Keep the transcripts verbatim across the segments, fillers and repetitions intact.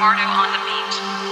Pardo on the beat.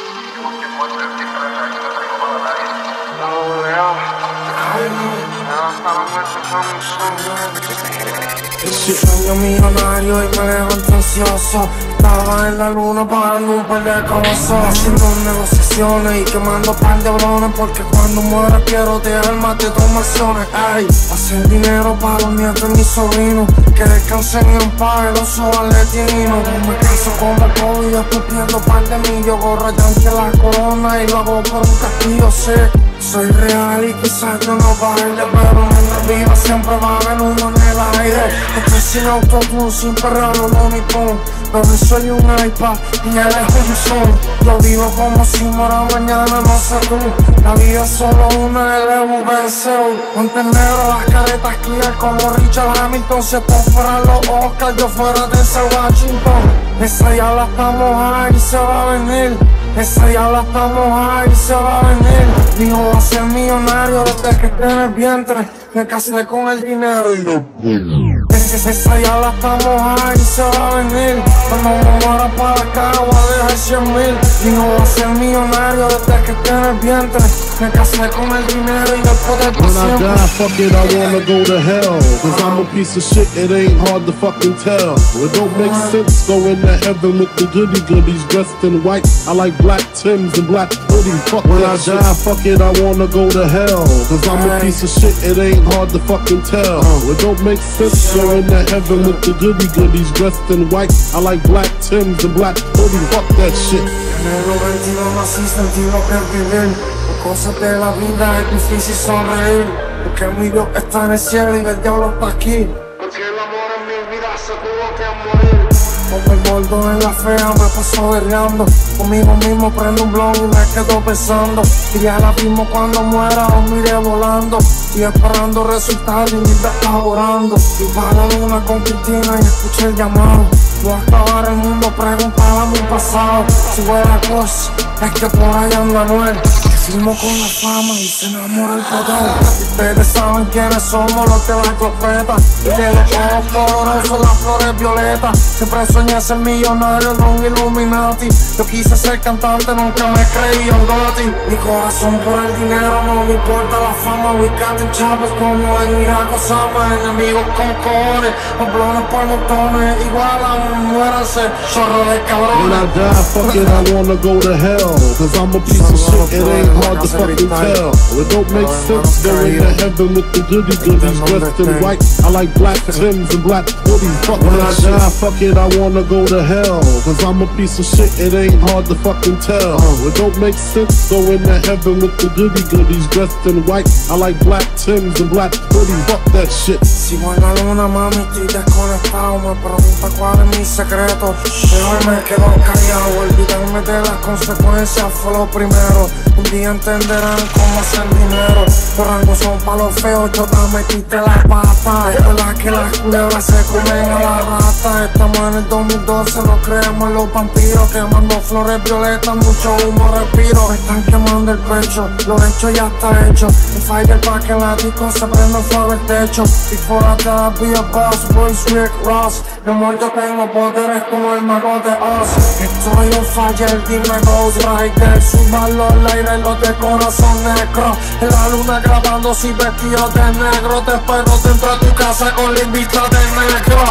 Sueño millonario y me levanto ansioso. Estaba en la luna pagando un par de cosas, haciendo negociaciones y quemando par de brones, porque cuando muera quiero dejarme de tomaciones. Ay, hacer dinero para los nietos y mis sobrinos, que descansen en paz los valetinos. No me canso como COVID y después pierdo par de mí. Yo gorro yanque la corona y lo hago por un castillo, sé. Soy real y quizás yo no baile, pero mientras viva siempre va a haber uno en el aire. Estoy sin autotune, sin perrero, no ni pum. Pero soy un iPad y él es un Zoom. Yo vivo como si muera mañana, no sé tú. La vida es solo una, el Evo venceo. Ponte negro las caretas clear como Richard Hamilton. Si estos fueran los Oscars, yo fuera de ese Washington. Esa diabla está mojada y se va a venir. Esa diabla está mojada y se va a venir. Dijo va a ser millonario desde que esté en el vientre. Me casé con el dinero y no. Esa diabla está mojada y se va a venir. Cuando me muera para acá voy a dejar cien mil. Dijo va a ser millonario desde que esté en el vientre. Me casé con el dinero y el poder por siempre. When I die, fuck it, I wanna go to hell. Cause I'm a piece of shit, it ain't hard to fucking tell. It don't make sense going to heaven with the goody goodies dressed in white. I like black Timbs and black hoodies. Fuck when I die, shit. Fuck it, I wanna go to hell. Cause I'm a piece of shit, it ain't hard to fucking tell. It don't make sense going to heaven with the goody goodies dressed in white. I like black Timbs and black hoodies. Fuck that shit. En el noventa nací, sentí lo que es vivir. Por cosas de la vida es difícil sonreír. Porque mi Dios está en el cielo y el diablo está aquí. Porque el amor en mi vida se tuvo que morir. Como el gordo en la fea me pasó derreando. Conmigo mismo prendo un blog y me quedo pensando. Y al abismo cuando muera o miré volando. Y esperando resultados y mi vida está orando. Y para la luna con Cristina y escuché el llamado. Voy a acabar el mundo, preguntar a mi pasado. Si fuera cosa, es que por ahí anda Anuel. Firmo con la fama y se enamora el poder. Ustedes saben quiénes somos los que la clopeta. Y de los ojos colorosos las flores violetas. Siempre soñé ser millonario, no un Illuminati. Yo quise ser cantante, nunca me creí un goti. Mi corazón por el dinero, no me importa la fama. We canten chavos como en Irak Osama. Enemigos con cojones, poblones por montones. Igual a muéranse, chorro de cabrones. When I die, fuck it, I wanna go to hell. Cause I'm a piece of shit, it ain't hard to fucking tell. It don't make sense going to heaven with the goody goodies dressed in white. I like black Timbs and black hoodies. Fuck when I die, fuck it, I wanna go to hell. Cause I'm a piece of shit, it ain't hard to fucking tell. It don't make sense going to heaven with the goody goodies dressed in white. I like black Timbs and black hoodies. Fuck that shit. Sigo en la luna, mami, estoy desconectado. Me pregunta cuál es mi secreto. Mejor me quedo callado. Olvidarme de las consecuencias fue lo primero. Un día entenderán cómo hacer dinero. Los rangos son pa' los feos, yo te metiste la pata. Es verdad que las culebras se comen a la rata. Estamos en el dos mil doce, no creemos en los vampiros. Quemando flores violetas, mucho humo respiro. Me están quemando el pecho, lo hecho ya está hecho. El fire pa' que la disco se prenda fuego el techo. Before I die, be a boss, boys Rick Ross. De muerto tengo poderes como el mago de Oz. Estoy on fire, dime Ghost Rider. Súbalo al aire, los de corazón negro. En la luna grabando si vestido de negro. Te espero dentro de tu casa con la invita de negro.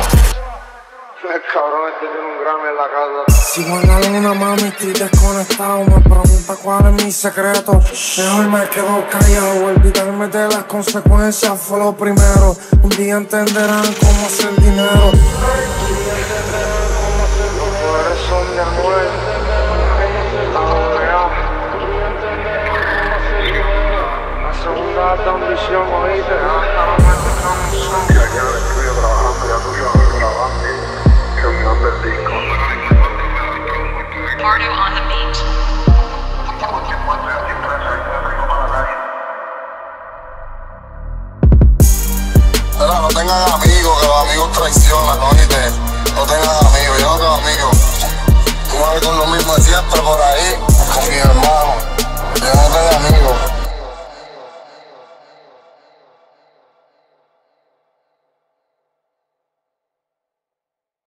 El cabrón este tiene un Grammy en la casa. Sigo en la luna, mami, estoy desconectado. Me pregunta cuál es mi secreto. Mejor me quedo callado. Olvidarme de las consecuencias fue lo primero. Un día entenderán cómo hacer dinero. Los poderes son de Anuel. La segunda alta ambición, oíste. Y aquí en el estudio trabajando, ya tú sabes, grabando y terminando el disco. Pardo on the beat. No tengan amigos, que los amigos traicionan, oíste. No tengan amigos, yo no tengo amigos. Tú vas con lo mismo de siempre por ahí.